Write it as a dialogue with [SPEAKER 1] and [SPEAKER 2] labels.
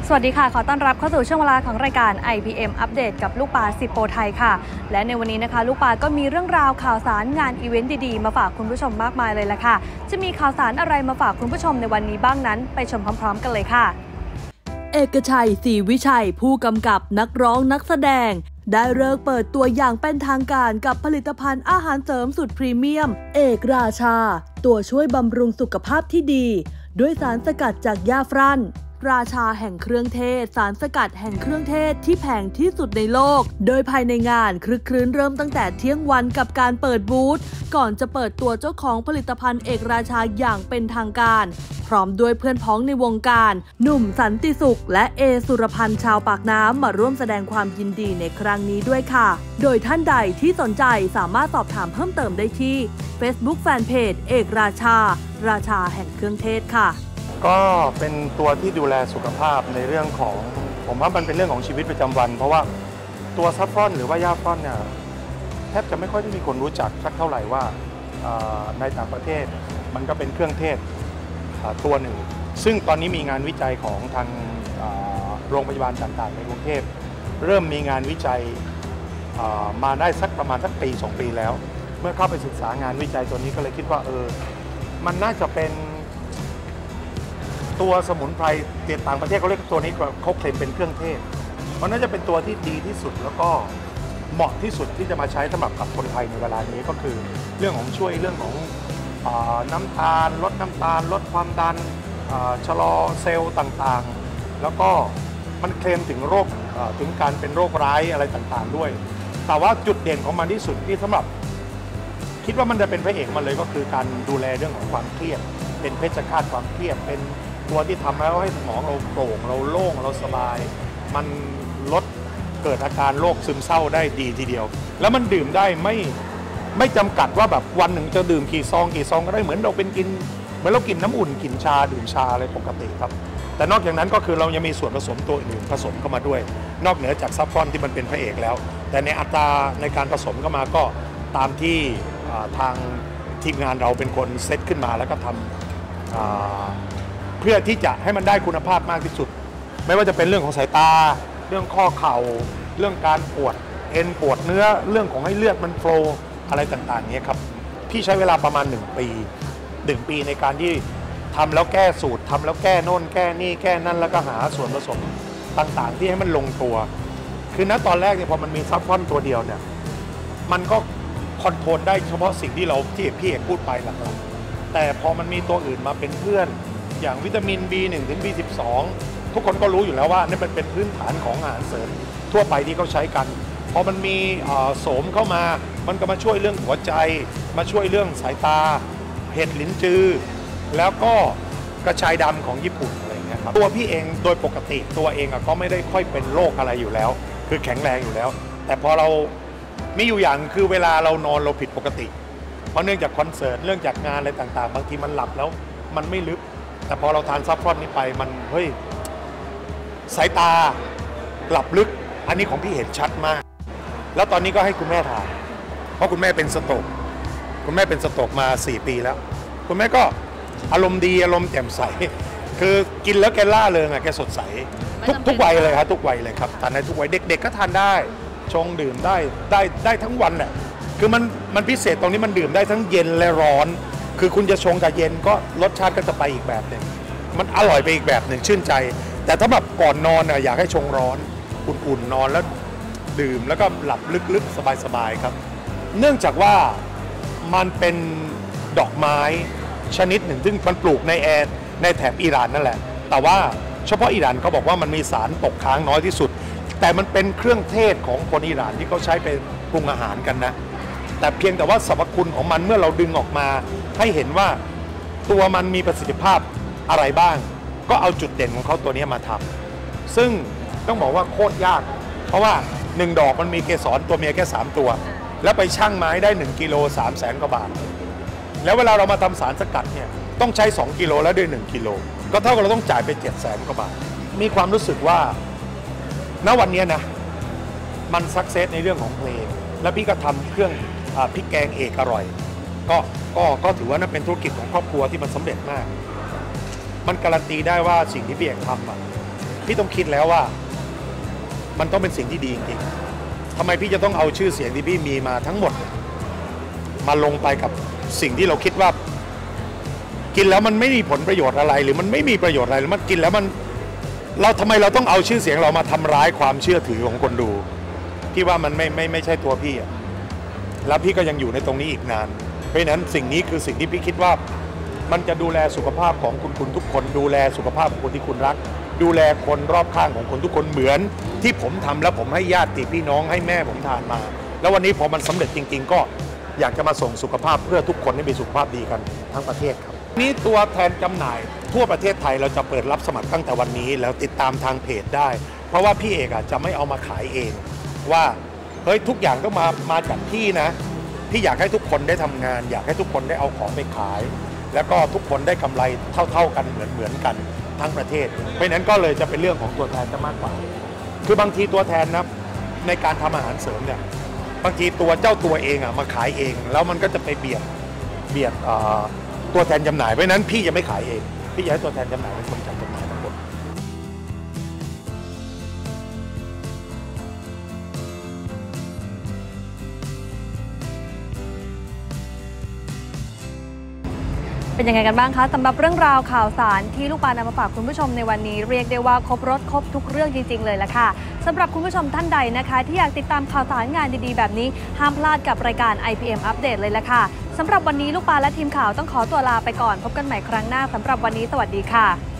[SPEAKER 1] สวัสดีค่ะขอต้อนรับเข้าสู่ช่วงเวลาของรายการ IPM อัปเดตกับลูกปลา10โปรไทยค่ะและในวันนี้นะคะลูกปลาก็มีเรื่องราวข่าวสารงานอีเวนต์ดีๆมาฝากคุณผู้ชมมากมายเลยล่ะค่ะจะมีข่าวสารอะไรมาฝากคุณผู้ชมในวันนี้บ้างนั้นไปชมพร้อมๆกันเลยค่ะ
[SPEAKER 2] เอกชัย ศรีวิชัยผู้กำกับนักร้องนักแสดงได้เลิกเปิดตัวอย่างเป็นทางการกับผลิตภัณฑ์อาหารเสริมสุดพรีเมียมเอกราชาตัวช่วยบำรุงสุขภาพที่ดีด้วยสารสกัดจากหญ้าฟรั่นราชาแห่งเครื่องเทศสารสกัดแห่งเครื่องเทศที่แพงที่สุดในโลกโดยภายในงานคลึกครื้นเริ่มตั้งแต่เที่ยงวันกับการเปิดบูธก่อนจะเปิดตัวเจ้าของผลิตภัณฑ์เอกราชาอย่างเป็นทางการพร้อมด้วยเพื่อนพ้องในวงการหนุ่มสันติสุขและเอสุรพันธ์ชาวปากน้ำมาร่วมแสดงความยินดีในครั้งนี้ด้วยค่ะโดยท่านใดที่สนใจสามารถสอบถามเพิ่มเติมได้ที่ Facebook Fanpage เอกราชาราชาแห่งเครื่องเทศค่ะ
[SPEAKER 3] ก็เป็นตัวที่ดูแลสุขภาพในเรื่องของผมว่ามันเป็นเรื่องของชีวิตประจำวันเพราะว่าตัวซัฟฟรอนหรือว่าหญ้าฟรอนเนี่ยแทบจะไม่ค่อยได้มีคนรู้จักสักเท่าไหร่ว่าในต่างประเทศมันก็เป็นเครื่องเทศตัวหนึ่งซึ่งตอนนี้มีงานวิจัยของทางโรงพยาบาลต่างๆในกรุงเทพเริ่มมีงานวิจัยมาได้สักประมาณสักปี2 ปีแล้วเมื่อเข้าไปศึกษางานวิจัยตัวนี้ก็เลยคิดว่ามันน่าจะเป็นตัวสมุนไพรต่างประเทศเขาเรียกตัวนี้เขาเคลมเป็นเครื่องเทศมันน่าจะเป็นตัวที่ดีที่สุดแล้วก็เหมาะที่สุดที่จะมาใช้สำหรับกับคนไทยในเวลานี้ก็คือเรื่องของช่วยเรื่องของน้ำตาลลดน้ำตาลลดความดันชะลอเซลล์ต่างๆแล้วก็มันเคลมถึงโรคถึงการเป็นโรคร้ายอะไรต่างๆด้วยแต่ว่าจุดเด่นของมันที่สุดที่สำหรับคิดว่ามันจะเป็นพระเอกมาเลยก็คือการดูแลเรื่องของความเครียดเป็นเพชฌฆาตความเครียดเป็นตัวที่ทำแล้วให้สมองเราโปร่งเราโล่งเราสบายมันลดเกิดอาการโรคซึมเศร้าได้ดีทีเดียวแล้วมันดื่มได้ไม่จำกัดว่าแบบวันหนึ่งจะดื่มกี่ซองก็ได้เหมือนเรากินน้ำอุ่นกินชาดื่มชาอะไรปกติครับแต่นอกจากนั้นก็คือเรายังมีส่วนผสมตัวอื่นผสมเข้ามาด้วยนอกเหนือจากซัฟฟรอนที่มันเป็นพระเอกแล้วแต่ในอัตราในการผสมเข้ามาก็ตามที่ทางทีมงานเราเป็นคนเซตขึ้นมาแล้วก็ทำเพื่อที่จะให้มันได้คุณภาพมากที่สุดไม่ว่าจะเป็นเรื่องของสายตาเรื่องข้อเข่าเรื่องการปวดเอ็นปวดเนื้อเรื่องของให้เลือดมันโฟลว์อะไรต่างๆนี้ครับพี่ใช้เวลาประมาณ1 ปีในการที่ทำแล้วแก้สูตรทำแล้วแก้โน่นแก้นี่แก้นั่นแล้วก็หาส่วนผสมต่างๆที่ให้มันลงตัวคือณตอนแรกเนี่ยพอมันมีซัฟฟรอนตัวเดียวเนี่ยมันก็คอนโทรลได้เฉพาะสิ่งที่พี่เอกพูดไปหลักๆแต่พอมันมีตัวอื่นมาเป็นเพื่อนอย่างวิตามิน B1 ถึง B12 ทุกคนก็รู้อยู่แล้วว่านี่มันเป็นพื้นฐานของอาหารเสริมทั่วไปที่เขาใช้กันพอมันมีโสมเข้ามามันก็มาช่วยเรื่องหัวใจมาช่วยเรื่องสายตาเห็ดลิ้นจือแล้วก็กระชายดำของญี่ปุ่นอะไรอย่างเงี้ยครับตัวพี่เองโดยปกติตัวเองก็ไม่ได้ค่อยเป็นโรคอะไรอยู่แล้วคือแข็งแรงอยู่แล้วแต่พอเรามีอยู่อย่างคือเวลาเรานอนเราผิดปกติเพราะเนื่องจากคอนเสิร์ตเรื่องจากงานอะไรต่างๆบางทีมันหลับแล้วมันไม่ลึกแต่พอเราทานซัฟฟรอนนี้ไปมันสายตาหลับลึกอันนี้ของพี่เห็นชัดมากแล้วตอนนี้ก็ให้คุณแม่ทานเพราะคุณแม่เป็นสโตรกมา4 ปีแล้วคุณแม่ก็อารมณ์ดีอารมณ์แจ่มใสคือกินแล้วแกล่าเริงแกสดใสทุกวัยเลยครับทุกวัยเลยครับทานได้ทุกวัยเด็กๆก็ทานได้ชงดื่มได้ทั้งวันแหละคือมันพิเศษตรงนี้มันดื่มได้ทั้งเย็นและร้อนคือคุณจะชงกับเย็นก็รสชาติก็จะไปอีกแบบหนึ่งมันอร่อยไปอีกแบบหนึ่งชื่นใจแต่ถ้าแบบก่อนนอนอยากให้ชงร้อนอุ่นๆนอนแล้วดื่มแล้วก็หลับลึกๆสบายๆครับเนื่องจากว่ามันเป็นดอกไม้ชนิดหนึ่งซึ่งมันปลูกในแถบอิหร่านนั่นแหละแต่ว่าเฉพาะอิหร่านเขาบอกว่ามันมีสารตกค้างน้อยที่สุดแต่มันเป็นเครื่องเทศของคนอิหร่านที่เขาใช้ไปปรุงอาหารกันนะแต่เพียงแต่ว่าสรรพคุณของมันเมื่อเราดึงออกมาให้เห็นว่าตัวมันมีประสิทธิภาพอะไรบ้างก็เอาจุดเด่นของเขาตัวนี้มาทำซึ่งต้องบอกว่าโคตรยากเพราะว่า1 ดอกมันมีเกสรตัวเมียแค่3 ตัวแล้วไปชั่งไม้ได้1 กิโล300,000 กว่าบาทแล้วเวลาเรามาทำสารสกัดเนี่ยต้องใช้2 กิโลแล้วด้วย1 กิโลก็เท่ากับเราต้องจ่ายไป700,000 กว่าบาทมีความรู้สึกว่าณวันนี้นะมันสักเซสในเรื่องของเพลงแล้วพี่ก็ทำเครื่องพริกแกงเอกอร่อยก็ถือว่านั่นเป็นธุรกิจของครอบครัวที่มันสำเร็จมากมันการันตีได้ว่าสิ่งที่พี่เอกทำพี่ต้องคิดแล้วว่ามันต้องเป็นสิ่งที่ดีจริงๆทำไมพี่จะต้องเอาชื่อเสียงที่พี่มีมาทั้งหมดมาลงไปกับสิ่งที่เราคิดว่ากินแล้วมันไม่มีผลประโยชน์อะไรหรือมันไม่มีประโยชน์อะไรหรือมันกินแล้วมันเราทำไมเราต้องเอาชื่อเสียงเรามาทำร้ายความเชื่อถือของคนดูพี่ว่ามันไม่ใช่ตัวพี่อะแล้วพี่ก็ยังอยู่ในตรงนี้อีกนานเพราะฉะนั้นสิ่งนี้คือสิ่งที่พี่คิดว่ามันจะดูแลสุขภาพของคุณทุกคนดูแลสุขภาพของคนที่คุณรักดูแลคนรอบข้างของคนทุกคนเหมือนที่ผมทำแล้วผมให้ญาติพี่น้องให้แม่ผมทานมาแล้ววันนี้พอมันสำเร็จจริงๆก็อยากจะมาส่งสุขภาพเพื่อทุกคนให้มีสุขภาพดีกันทั้งประเทศครับนี่ตัวแทนจำหน่ายทั่วประเทศไทยเราจะเปิดรับสมัครตั้งแต่วันนี้แล้วติดตามทางเพจได้เพราะว่าพี่เอกจะไม่เอามาขายเองว่าเฮ้ยทุกอย่างต้องมาจากพี่นะพี่อยากให้ทุกคนได้ทำงานอยากให้ทุกคนได้เอาของไปขายแล้วก็ทุกคนได้กำไรเท่ากันเหมือนกันทั้งประเทศเพราะนั้นก็เลยจะเป็นเรื่องของตัวแทนจะมากกว่าคือบางทีตัวแทนนะในการทำอาหารเสริมเนี่ยบางทีตัวเองมาขายเองแล้วมันก็จะไปเบียดตัวแทนจำหน่ายเพราะนั้นพี่จะไม่ขายเองพี่จะให้ตัวแทนจำหน่ายเป็นคนจัดจำหน่ายทั้งหมด
[SPEAKER 1] เป็นยังไงกันบ้างคะสำหรับเรื่องราวข่าวสารที่ลูกปานำมาฝากคุณผู้ชมในวันนี้เรียกได้ว่าครบรสครบทุกเรื่องจริงๆเลยละค่ะสำหรับคุณผู้ชมท่านใดนะคะที่อยากติดตามข่าวสารงานดีๆแบบนี้ห้ามพลาดกับรายการ IPM อัปเดตเลยละค่ะสำหรับวันนี้ลูกปานและทีมข่าวต้องขอตัวลาไปก่อนพบกันใหม่ครั้งหน้าสำหรับวันนี้สวัสดีค่ะ